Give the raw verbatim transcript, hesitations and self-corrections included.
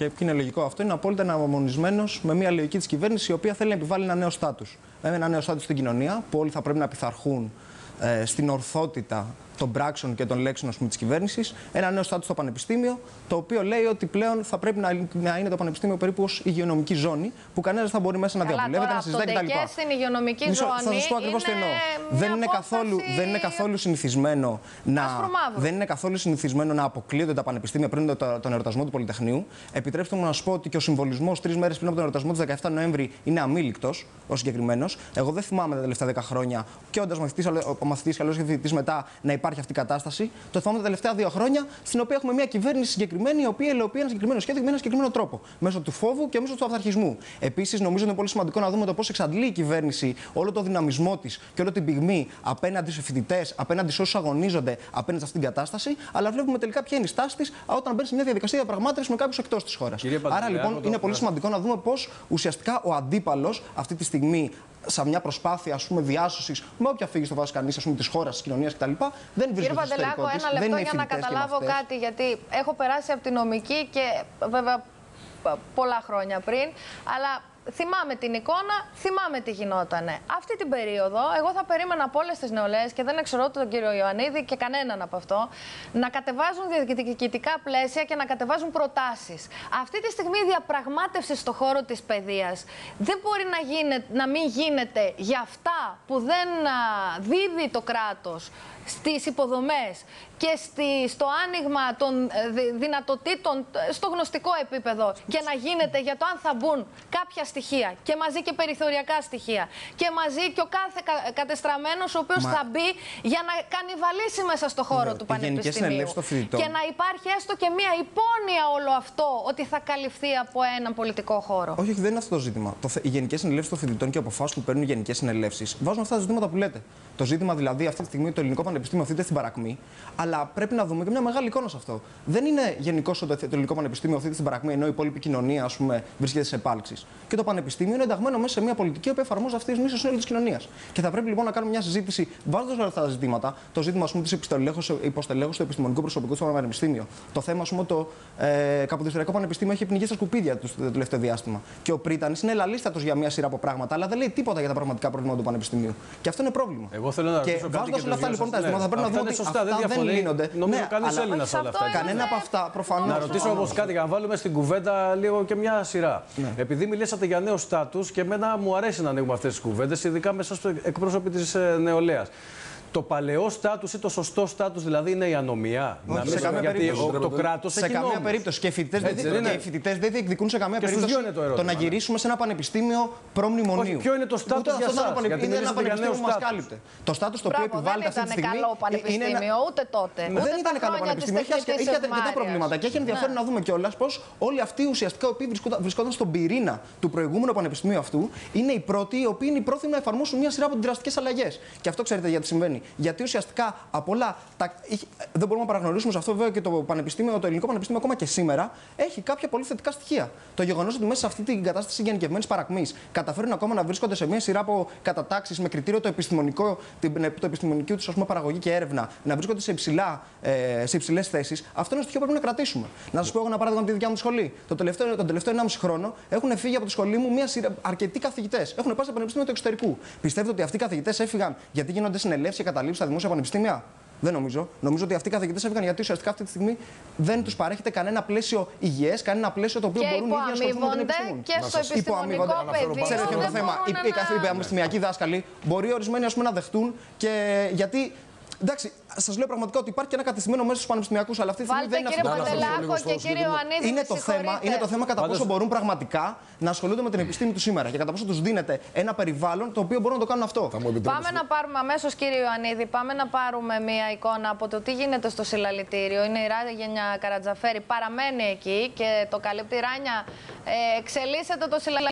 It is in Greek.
Και ποιο είναι λογικό αυτό, είναι απόλυτα εναρμονισμένος με μια λογική της κυβέρνησης η οποία θέλει να επιβάλλει ένα νέο στάτους. Ένα νέο στάτους στην κοινωνία που όλοι θα πρέπει να πειθαρχούν ε, στην ορθότητα των πράξεων και των λέξεων της κυβέρνησης. Ένα νέο στάτους στο πανεπιστήμιο, το οποίο λέει ότι πλέον θα πρέπει να, να είναι το πανεπιστήμιο περίπου ως υγειονομική ζώνη, που κανένας δεν θα μπορεί μέσα να διαβουλεύεται, να συζητάει κτλ. Και στην υγειονομική Μισό, ζώνη. Θα σας πω ακριβώς τι εννοώ. Δεν είναι, καθόλου, δεν είναι καθόλου συνηθισμένο να, δεν είναι καθόλου συνηθισμένο να αποκλείονται τα πανεπιστήμια πριν το, τον εορτασμό του Πολυτεχνείου. Επιτρέψτε μου να σας πω ότι και ο συμβολισμός τρεις μέρες πριν από τον εορτασμό του δεκαεφτά Νοέμβρη είναι αμήλικτος, ο συγκεκριμένος. Εγώ δεν θυμάμαι τα τελευταία δέκα χρόνια, και όντας μαθητής και άλλο φοιτητής μετά, να υπάρχει αυτή η κατάσταση. Το θυμάμαι τα τελευταία δύο χρόνια, στην οποία έχουμε μια κυβέρνηση συγκεκριμένη, η οποία υλοποιεί ένα συγκεκριμένο σχέδιο με ένα συγκεκριμένο τρόπο. Μέσω του φόβου και μέσω του αυθαρχισμού. Επίσης, νομίζω είναι πολύ σημαντικό να δούμε το πώς εξαντλεί η κυβέρνηση όλο το δυναμισμό της και όλη την πυγμή απέναντι στους φοιτητές, απέναντι σε όσους αγωνίζονται απέναντι σε αυτήν την κατάσταση. Αλλά βλέπουμε τελικά ποια είναι η στάση της όταν μπαίνει σε μια διαδικασία διαπραγμάτευση με κάποιους εκτός της χώρας. Άρα λοιπόν είναι πολύ σημαντικό να δούμε πώς ουσιαστικά ο αντίπαλος αυτή τη στιγμή, σε μια προσπάθεια διάσωσης, με όποια φύγει στο βάθος κανείς της χώρας, της κοινωνίας κτλ. Δεν βρίσκεται στο εσωτερικό της. Ένα λεπτό για να καταλάβω κάτι, γιατί έχω περάσει από την νομική και βέβαια πολλά χρόνια πριν, αλλά θυμάμαι την εικόνα, θυμάμαι τι γινότανε. Αυτή την περίοδο, εγώ θα περίμενα από όλες τις νεολαίες, και δεν εξαιρώ τον κύριο Ιωαννίδη και κανέναν από αυτό, να κατεβάζουν διοικητικά πλαίσια και να κατεβάζουν προτάσεις. Αυτή τη στιγμή η διαπραγμάτευση στον χώρο της παιδείας δεν μπορεί να, γίνεται, να μην γίνεται για αυτά που δεν α, δίδει το κράτος στις υποδομές και στη, στο άνοιγμα των δυνατοτήτων στο γνωστικό επίπεδο, και να γίνεται για το αν θα μπουν κάποια στοιχεία και μαζί και περιθωριακά στοιχεία και μαζί και ο κάθε κα, κατεστραμμένος ο οποίος Μα... θα μπει για να κανιβαλίσει μέσα στο χώρο Μα... του πανεπιστημίου και να υπάρχει έστω και μία υπόνοια όλο αυτό ότι θα καλυφθεί από έναν πολιτικό χώρο. Όχι, δεν είναι αυτό το ζήτημα. Το, οι γενικές συνελεύσεις των φοιτητών και οι αποφάσεις που παίρνουν οι γενικές συνελεύσεις βάζουν αυτά τα ζητήματα που λέτε. Το ζήτημα δηλαδή αυτή τη στιγμή το ελληνικό πανεπιστήμιο αυτή στην παρακμή, αλλά πρέπει να δούμε και μια μεγάλη εικόνα σε αυτό. Δεν είναι γενικώς το ελληνικό πανεπιστήμιο αυτή στην παρακμή, ενώ η υπόλοιπη κοινωνία ας πούμε, βρίσκεται σε επάλξεις. Και το πανεπιστήμιο είναι ενταγμένο μέσα σε μια πολιτική που εφαρμόζει αυτή τη στιγμή στο σύνολο της κοινωνίας. Και θα πρέπει λοιπόν να κάνουμε μια συζήτηση βάζοντας όλα αυτά τα ζητήματα. Το ζήτημα τη υποστελέχωσης του επιστημονικού προσωπικού στο πανεπιστήμιο. Το θέμα πούμε, το ε, Καποδιστριακό Πανεπιστήμιο έχει πνιγεί στα σκουπίδια του το τελευταίο διάστημα. Και ο Πρίτανης είναι ελαλίστατος για μια σειρά από πράγματα, αλλά δεν λέει τίποτα για τα πραγματικά προβλήματα του πανεπιστημίου. Και αυτό είναι πρόβλημα. Εγώ θέλω να και βάζοντας όλα αυτά λοιπόν τα ζητήματα, θα πρέπει να δούμε ότι αυτά δεν λύνονται. Νομίζω κανείς Έλληνας όλα αυτά. Κανένα από αυτά προφανώς. Να ρωτήσω όμως κάτι, για να βάλουμε στην κουβέντα λίγο και μια σειρά. Ναι. Επειδή μιλήσατε για νέο στάτους, και εμένα μου αρέσει να ανοίγουμε αυτές τις κουβέντες, ειδικά μέσα στους εκπρόσωποι της νεολαίας. Το παλαιό στάτους ή το σωστό στάτους δηλαδή είναι η ανομία? Όχι, να σε καμία γιατί περίπτωση. το κράτος σε έχει καμία νόμους. περίπτωση. Και οι φοιτητές δεν διεκδικούν σε καμία και περίπτωση το, το να γυρίσουμε σε ένα πανεπιστήμιο προμνημονίου. Ποιο είναι το στάτους για σας? Γιατί είναι ένα πανεπιστήμιο που μας κάλυπτε. Το στάτους το οποίο επιβάλλεται αυτή τη στιγμή. Δεν ήταν καλό πανεπιστήμιο ούτε τότε. Δεν ήταν καλό πανεπιστήμιο. Είχε αρκετά προβλήματα. Και έχει ενδιαφέρον να δούμε κιόλας πως όλοι αυτοί ουσιαστικά οι οποίοι βρισκόταν στον πυρήνα του προηγούμενου πανεπιστημίου αυτού είναι οι πρώτοι οι οποίοι είναι οι πρόθυμοι να εφαρμόσουν μια σειρά από δραστικές αλλαγές. Και αυτό ξέρετε γιατί συμβαίνει. Γιατί ουσιαστικά από όλα τα... δεν μπορούμε να παραγνωρίσουμε σε αυτό βέβαια και το πανεπιστήμιο, το ελληνικό πανεπιστήμιο ακόμα και σήμερα έχει κάποια πολύ θετικά στοιχεία. Το γεγονός ότι μέσα σε αυτή την κατάσταση γενικευμένης παρακμής καταφέρουν ακόμα να βρίσκονται σε μια σειρά από κατατάξεις με κριτήριο το επιστημονικό, το επιστημονική τους παραγωγή και έρευνα, να βρίσκονται σε, υψηλά, ε, σε υψηλές θέσεις, αυτό είναι στοιχείο που πρέπει να κρατήσουμε. Να σας πω εγώ ένα παράδειγμα από τη δικιά μου σχολή. Το τελευταίο, τον τελευταίο ενάμιση χρόνο έχουν φύγει από τη σχολή μου μια σειρά, αρκετοί καθηγητές. Έχουν πάει στο πανεπιστήμιο του εξωτερικού. Πιστεύετε ότι αυτοί οι καθηγητές έφυγαν γιατί γίνονται συνελεύσεις και καταλήψεις στα δημόσια πανεπιστήμια? Δεν νομίζω. Νομίζω ότι αυτοί οι καθηγητές έφυγαν γιατί ουσιαστικά αυτή τη στιγμή δεν τους παρέχεται κανένα πλαίσιο υγιές, κανένα πλαίσιο το οποίο και μπορούν ήδη να ασχοληθούν με την επιστήμη. Και στο επιστημονικό πεδίο. Ξέρετε ποιο είναι το θέμα? Οι πανεπιστημιακοί δάσκαλοι μπορεί ορισμένοι ας πούμε, να δεχτούν και γιατί. Εντάξει, σας λέω πραγματικά ότι υπάρχει και ένα κατεστημένο μέσα στους πανεπιστημιακούς, αλλά αυτή τη στιγμή δεν είναι αυτό. Βάλτε κύριε Παντελάκο και κύριε Ιωαννίδη, είναι το θέμα, είναι το θέμα κατά πόσο μπορούν πραγματικά να ασχολούνται με την επιστήμη του σήμερα και κατά πόσο τους δίνεται ένα περιβάλλον το οποίο μπορούν να το κάνουν αυτό. Πάμε να πάρουμε αμέσως, κύριε Ιωαννίδη, πάμε να πάρουμε μία εικόνα από το τι γίνεται στο συλλαλητήριο. Είναι η Ράνια Καρατζαφέρη, παραμένει εκεί και το καλύπτει. Ράνια, ε, εξελίσσεται το συλλαλητήριο.